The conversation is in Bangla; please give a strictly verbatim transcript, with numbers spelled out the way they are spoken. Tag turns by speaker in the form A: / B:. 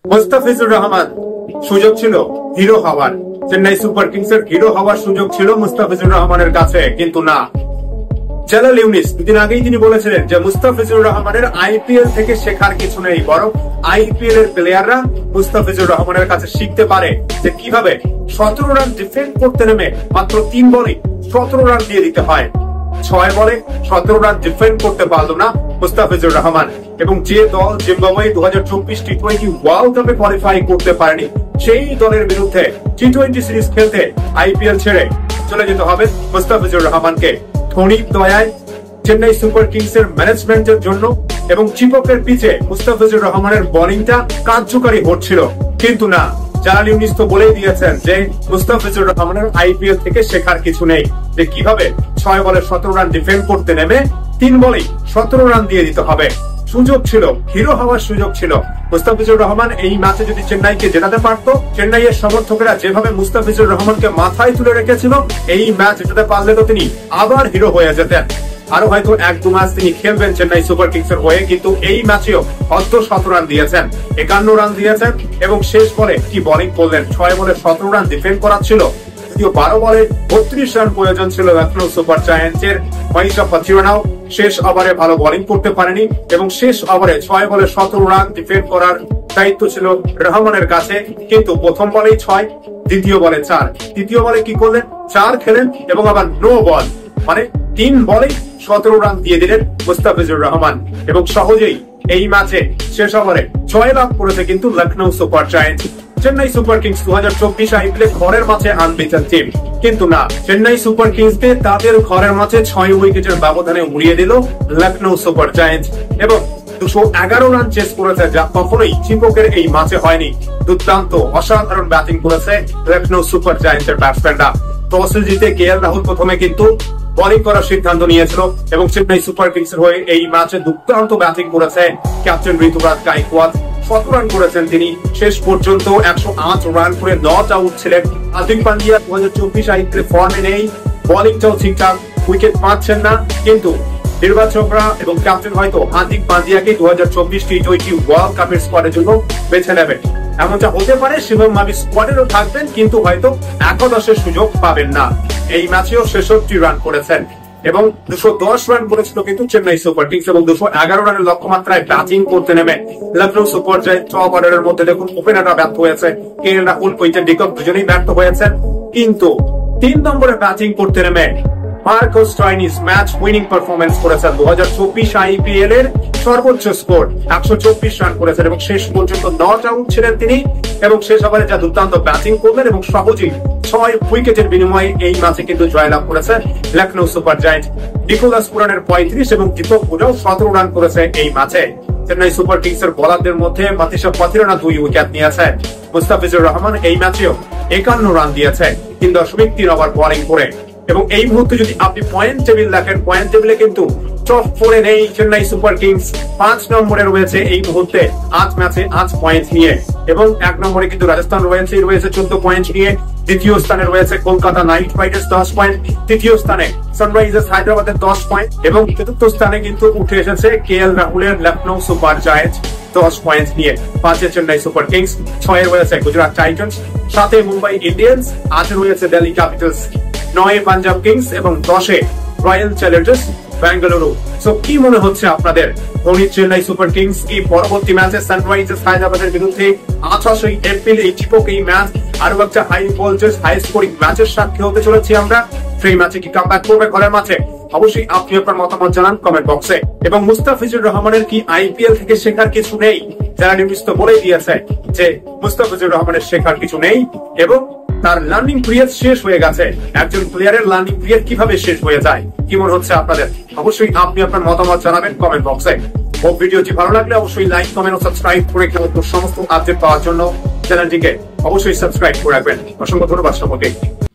A: মুস্তাফিজুর রহমান সুযোগ ছিল হিরো হওয়ার, চেন্নাই সুপার কিংস এর হিরো হওয়ার সুযোগ ছিল মুস্তাফিজুর রহমানের কাছে, কিন্তু না। জালাল ইউনিস দুদিন আগেই তিনি বলেছিলেন যে মুস্তাফিজুর রহমানের আইপিএল থেকে শেখার কিছু নেই, বরং আইপিএল এর প্লেয়াররা মুস্তাফিজুর রহমানের কাছে শিখতে পারে যে কিভাবে সতেরো রান ডিফেন্ড করতে নেমে মাত্র তিন বলে সতেরো রান দিয়ে দিতে হয়। ছয় বলে সতেরো রান ডিফেন্ড করতে পারল না মুস্তাফিজুর রহমান, এবং যে দল জিম্বাবুয়ে দু হাজার চব্বিশ টি টোয়েন্টি ওয়ার্ল্ড কাপে কোয়ালিফাই করতে পারেনি, সেই দলের বিরুদ্ধে টি টোয়েন্টি সিরিজ খেলতে আইপিএল ছেড়ে চলে যেতে হবে মুস্তাফিজুর রহমানকে। ধোনির দয়ায়, চেন্নাই সুপার কিংস এর ম্যানেজমেন্টের জন্য এবং চিপকের পিচে মুস্তাফিজুর রহমানের বোলিংটা কার্যকারী হচ্ছিল, কিন্তু না। জালাল ইউনিস তো বলেই দিয়েছেন যে মুস্তাফিজুর রহমানের আইপিএল থেকে শেখার কিছু নেই, যে কিভাবে ছয় বলে সতেরো রান ডিফেন্ড করতে নেমে তিন বলেই সতেরো রান দিয়ে দিতে হবে। সুযোগ ছিল, হিরো হওয়ার সুযোগ ছিল। মুস্তাফিজুর রহমান এই ম্যাচে যদি চেন্নাইকে জেতাতে পারতো, চেন্নাইয়ের সমর্থকেরা যেভাবে মুস্তাফিজুর রহমানকে মাথায় তুলে রেখেছিল, এই ম্যাচ জেতাতে পারলে তো তিনি আবার হিরো হয়ে যেতেন। আরো হয়তো এক দু ম্যাচ তিনি খেলবেন চেন্নাই সুপার কিংস এর হয়ে, কিন্তু এই ম্যাচেও অর্ধ শত রান দিয়েছেন, একান্ন রান দিয়েছেন এবং শেষ বলে কি বোলিং করলেন। ছয় বলে সতেরো রান ডিফেন্ড করা ছিল, যদিও বারো বলে বত্রিশ রান প্রয়োজন ছিল লখনৌ সুপার জায়ান্টসের। মহিষা পাথিরানাও শেষ ওভারে ভালো বোলিং করতে পারেনি এবং শেষ ওভারে ছয় বলে সতেরো রান ডিফেন্ড করার দায়িত্ব ছিল রহমানের কাছে, কিন্তু প্রথম বলেই ছয়, দ্বিতীয় বলে চার, তৃতীয় বলে কি করলেন, চার খেলেন এবং আবার নো বল, মানে তিন বলেই সতেরো রান দিয়ে দিলেন মুস্তাফিজুর রহমান এবং সহজেই এই ম্যাচে শেষ ওভারে জয় লাভ করেছে কিন্তু Lucknow Super Giants. Chennai Super Kings দু হাজার চব্বিশ আইপিএল ঘরের মাঠে আনবিটেন টিম, কিন্তু না, চেন্নাই সুপার কিংসকে তাদের ঘরের মাঠে ছয় উইকেটের ব্যবধানে উড়িয়ে দিল লখনৌ সুপার জায়ান্টস এবং দুশো এগারো রান চেস করেছে, যা কখনোই চিপকের এই ম্যাচে হয়নি। দুর্দান্ত অসাধারণ ব্যাটিং করেছে লখনৌ সুপার জায়ান্টস এর ব্যাটসম্যানরা। টসে জিতে কে এল রাহুল প্রথমে কিন্তু বোলিং করার সিদ্ধান্ত নিয়েছিল এবং চেন্নাই সুপার কিংস এর হয়ে এই ম্যাচে দুর্দান্ত ব্যাটিং করেছে ক্যাপ্টেন ঋতুরাজ গায়কোয়াদ। শত রান করেছেন তিনি, শেষ পর্যন্ত একশো আট রান করে নট আউট ছিলেন। হার্দিক পান্ডিয়া দু হাজার চব্বিশ আইপিএল ফর্মে নেই, বোলিংটাও ঠিকঠাক, উইকেট পাচ্ছেন না, কিন্তু নির্বাচকরা এবং ক্যাপ্টেন হয়তো হার্দিক পান্ডিয়াকে দু হাজার চব্বিশ টি টোয়েন্টি ওয়ার্ল্ড কাপের স্কোয়াডের জন্য বেছে নেবেন। এমনটা হতে পারে শিবম মাভি স্কোয়াডেরও থাকবেন, কিন্তু হয়তো একাদশের সুযোগ পাবেন না। এই ম্যাচেও ছেষট্টি রান করেছেন এবং দুশো দশ রান করেছিল কিন্তু চেন্নাই সুপার কিংস, এবং দুশো এগারো রানের লক্ষ্যমাত্রায় ব্যাটিং করতে নেমে লখনৌ সুপার জায়ান্টস টপ অর্ডারের মধ্যে দেখুন ওপেনাররা ব্যর্থ হয়েছে, K L Rahul, Quinton de Kock দুজনেই ব্যর্থ হয়েছেন, কিন্তু তিন নম্বরে ব্যাটিং করতে নেমে Marco Stoinis match winning performance করেছেন। দু হাজার চব্বিশ আইপিএল এর সর্বোচ্চ স্কোর একশো চব্বিশ রান করেছেন এবং শেষ পর্যন্ত নট আউট ছিলেন তিনি এবং শেষ ওভারে যা দুর্দান্ত ব্যাটিং করলেন এবং সহজেই ছয় উইকেটের বিনিময়ে এই ম্যাচে কিন্তু জয়লাভ করেছে লখনৌ সুপার জায়ান্টস। নিকোলাস পুরানের পঁয়ত্রিশ এবং দীপক হুডাও সতেরো রান করেছে এই ম্যাচে। চেন্নাই সুপার কিংস এর বোলারদের মধ্যে মাতিসা পাথিরানা দুই উইকেট নিয়েছে। মুস্তাফিজুর রহমান এই ম্যাচেও একান্ন রান দিয়েছে তিন দশমিক তিন ওভার বোলিং করে, এবং এই মুহূর্তে যদি আপনি পয়েন্ট টেবিল দেখেন, পয়েন্ট টেবিলে কিন্তু টপ ফোরে নেই চেন্নাই সুপার কিংস, পাঁচ নম্বরে রয়েছে এই মুহূর্তে আট ম্যাচে আট পয়েন্ট নিয়ে, এবং এক নম্বরে কিন্তু রাজস্থান রয়েছে রয়েছে চোদ্দ পয়েন্ট নিয়ে, দ্বিতীয় স্থানে রয়েছে কলকাতা নাইট রাইডার্স দশ পয়েন্ট, তৃতীয় স্থানে সানরাইজার্স হায়দ্রাবাদের দশ পয়েন্ট এবং চতুর্থ স্থানে কিন্তু উঠে এসেছে কে এল রাহুলের লখনৌ সুপার জায়ান্টস দশ পয়েন্ট নিয়ে। পাঁচে চেন্নাই সুপার কিংস, ছয়ে রয়েছে গুজরাট টাইটান্স, সাতে মুম্বাই ইন্ডিয়ান্স, আটে রয়েছে দিল্লি ক্যাপিটালস, নয় পাঞ্জাব কিংস এবং দশে রয়্যাল চ্যালেঞ্জার্স বেঙ্গালুরু। সো কি মনে হচ্ছে আপনাদের, ধোনির চেন্নাই সুপার কিংস কি পরবর্তী ম্যাচে সানরাইজার্স হায়দ্রাবাদের বিরুদ্ধে আঠাশে এপ্রিল এই চিপক এই ম্যাচ আরো একটা হাই ভোল্টেজ হাই স্কোরিং ম্যাচের সাক্ষী হতে চলেছি আমরা? সেই ম্যাচে কি কামব্যাক করবে ঘরের মাঠে? অবশ্যই আপনি আপনার মতামত জানান কমেন্ট বক্সে। এবং মুস্তাফিজুর রহমানের কি আইপিএল থেকে শেখার কিছু নেই? যারা নির্দিষ্ট বলেই দিয়েছে যে মুস্তাফিজুর রহমানের শেখার কিছু নেই এবং তার লার্নিং পিরিয়ড শেষ হয়ে গেছে। একজন প্লেয়ারের লার্নিং পিরিয়ড কিভাবে শেষ হয়ে যায়, কি মনে হচ্ছে আপনাদের? অবশ্যই আপনি আপনার মতামত জানাবেন কমেন্ট বক্সে। ও ভিডিওটি ভালো লাগলে অবশ্যই লাইক, কমেন্ট ও সাবস্ক্রাইব করে খেলাধুলার সমস্ত আপডেট পাওয়ার জন্য চ্যানেলটিকে অবশ্যই সাবস্ক্রাইব করে রাখবেন। অসংখ্য ধন্যবাদ সকলকে।